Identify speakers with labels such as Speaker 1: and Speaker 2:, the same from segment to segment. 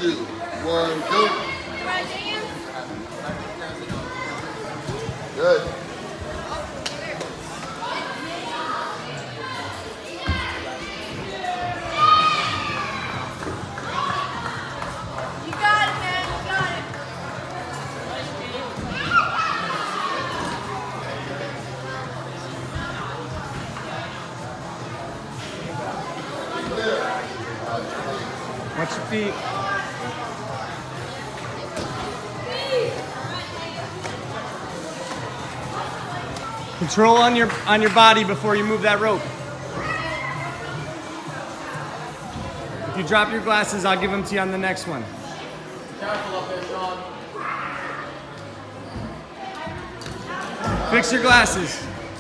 Speaker 1: 2, 1, go. Good.
Speaker 2: You got it, man. You got it.
Speaker 3: Watch your feet. Control on your body before you move that rope. If you drop your glasses, I'll give them to you on the next one.
Speaker 4: Careful up there, Sean.
Speaker 3: Fix your glasses.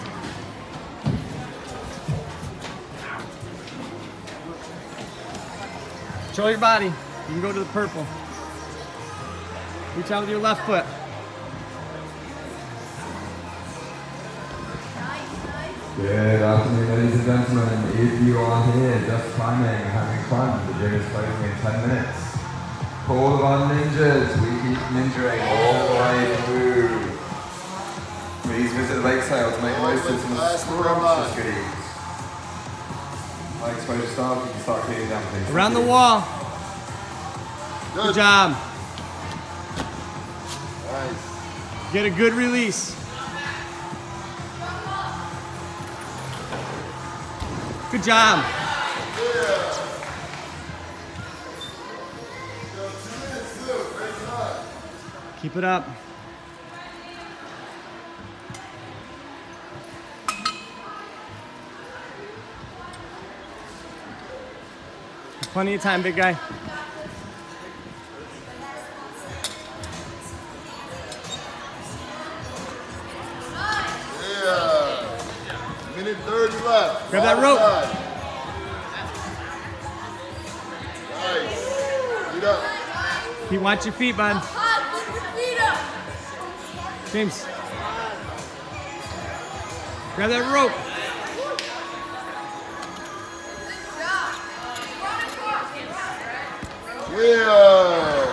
Speaker 3: Control your body. You can go to the purple. Reach out with your left foot.
Speaker 5: Good afternoon, ladies and gentlemen. If you are here just climbing, having fun, the gym is closing in 10 minutes. Call of our ninjas. We keep ninjaing all the way through. Please visit the lake sale to make the most of some scrumptious goodies. High exposure staff, you can start cleaning down things.
Speaker 3: Around the wall. Good job.
Speaker 1: Nice.
Speaker 3: Get a good release. Good job. Keep it up. Plenty of time, big guy.
Speaker 1: Yeah. Minute 30 left.
Speaker 3: Grab that rope.
Speaker 1: Nice. Feet up.
Speaker 3: Watch your feet, bud. James. Grab that rope.
Speaker 1: Yeah.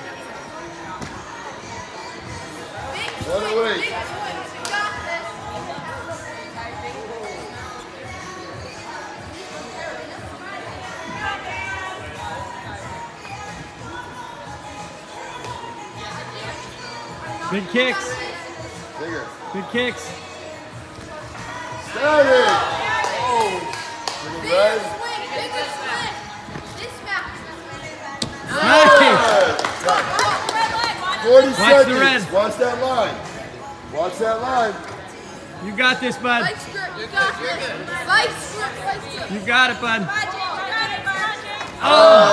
Speaker 1: What a wait.
Speaker 3: Big kicks.
Speaker 1: Bigger.
Speaker 3: Big kicks.
Speaker 1: Started. Oh. Bigger red.
Speaker 3: Nice.
Speaker 1: 40
Speaker 3: Watch
Speaker 1: seconds.
Speaker 3: the red.
Speaker 1: Watch that line. Watch that line.
Speaker 3: You got this, bud.
Speaker 2: Light script, you got this. Light script, light script.
Speaker 3: You got it, bud.
Speaker 2: Roger, you got it, Roger.
Speaker 3: Oh!